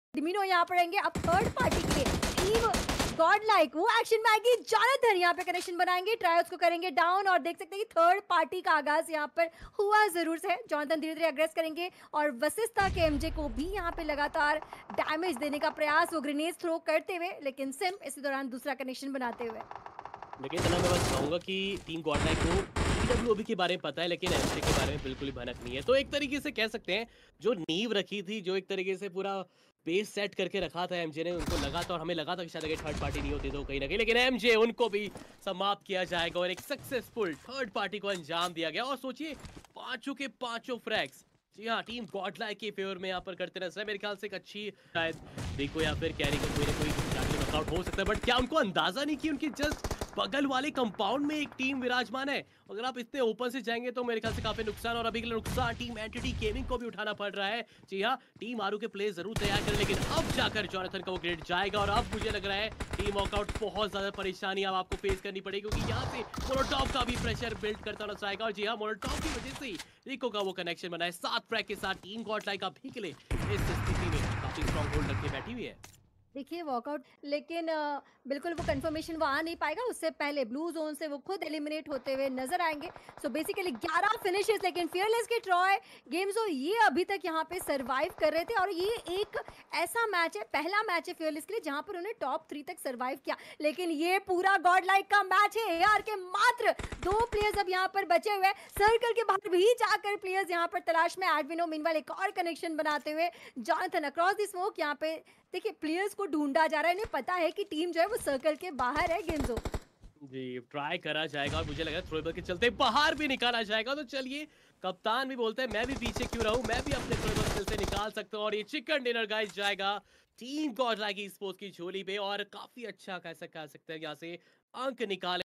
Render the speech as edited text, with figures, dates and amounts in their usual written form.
डिमिनो यहाँ पर रहेंगे अब थर्ड पार्टी के लिए टीम गॉड लाइक वो एक्शन में आएगी। जोनाथन यहाँ पे कनेक्शन बनाएंगे, ट्रायल्स को करेंगे डाउन और देख सकते हैं कि थर्ड पार्टी का आगाज यहाँ पर हुआ जरूर से। जोनाथन धीरे धीरे अग्रेस करेंगे और वशिष्ठा के एमजे को भी यहाँ पे लगातार डैमेज देने का प्रयास, वो ग्रेनेड थ्रो करते हुए, लेकिन सिम इसी दौरान दूसरा कनेक्शन बनाते हुए। लेकिन इतना मैं बस कहूँगा कि टीम गॉडलाइक को पीडब्ल्यूबी के बारे में पता है, लेकिन एमजे के बारे में बिल्कुल ही भनक नहीं है। तो एक तरीके से कह सकते हैं जो नींव रखी थी, जो एक तरीके से पूरा बेस सेट करके रखा था एमजे ने, उनको लगा था और हमें लगा था कि शायद अगर थर्ड पार्टी नहीं होती तो कहीं ना कहीं, लेकिन एमजे उनको भी समाप्त किया जाएगा और एक सक्सेसफुल थर्ड पार्टी को अंजाम दिया गया। और सोचिए पांचों के पांचों फ्रैग्स, जी हाँ, टीम गॉडलाइक के फेवर में यहाँ पर करते नजर है। मेरे ख्याल से एक अच्छी शायद देखो या फिर कैरी का कोई ना कोई नॉकआउट हो सकता है, बट क्या उनको अंदाजा नहीं कि उनकी जस्ट बगल वाले कंपाउंड में एक टीम विराजमान है। अगर आप इतने ओपन से जाएंगे तो मेरे ख्याल से काफी नुकसान, और अभी के लिए नुकसान टीम एंटिटी गेमिंग को भी उठाना पड़ रहा है। जी हाँ, टीम आरू के प्ले जरूर तैयार करें, लेकिन अब जाकर जोनाथन का वो ग्रेड जाएगा और अब मुझे लग रहा है टीम वॉकआउट बहुत ज्यादा परेशानी अब आपको फेस करनी पड़ेगी, क्योंकि यहाँ से मोनोटॉप का भी प्रेशर बिल्ड करता नजर आएगा। और जी हाँ, मोनोटॉप की वजह से रिको का वो कनेक्शन बना है 7 फ्रैग के साथ। टीम गॉडलाइक अभी के लिए इस स्थिति में काफी स्ट्रॉन्ग होल्ड रख के बैठी हुई है। देखिए वॉकआउट, लेकिन बिल्कुल वो कंफर्मेशन वो आ नहीं पाएगा, उससे पहले ब्लू जोन से वो खुद एलिमिनेट होते हुए नजर आएंगे। सो बेसिकली 11 फिनिशेस, लेकिन फियरलेस के ट्रॉय गेम्स ये अभी तक यहाँ पे सरवाइव कर रहे थे और ये एक ऐसा मैच है, पहला मैच है फियरलेस के लिए जहाँ पर उन्हें टॉप 3 तक सरवाइव किया। लेकिन ये पूरा गॉड लाइक का मैच है, एआर के मात्र 2 प्लेयर्स अब यहाँ पर बचे हुए, सर्कल के बाहर भी जाकर प्लेयर्स यहाँ पर तलाश में। एडविनो मीनवाइल एक और कनेक्शन बनाते हुए, जोनाथन अक्रॉस द स्मोक यहाँ पे देखिए प्लेयर्स को ढूंढा जा रहा है, इन्हें पता है कि टीम जो है वो सर्कल के बाहर है गेमजो। जी, ट्राई करा जाएगा और मुझे लग रहा है थ्रोबॉल के चलते बाहर भी निकाला जाएगा। तो चलिए, कप्तान भी बोलते हैं मैं भी पीछे क्यों रहूं, मैं भी अपने थ्रोबॉल स्किल से निकाल सकता हूं। और ये चिकन डिनर गाइस जाएगा टीम गॉडलाइक स्पोर्ट्स की झोली पे, और काफी अच्छा कैसा कह सकते हैं यहाँ से अंक निकाले।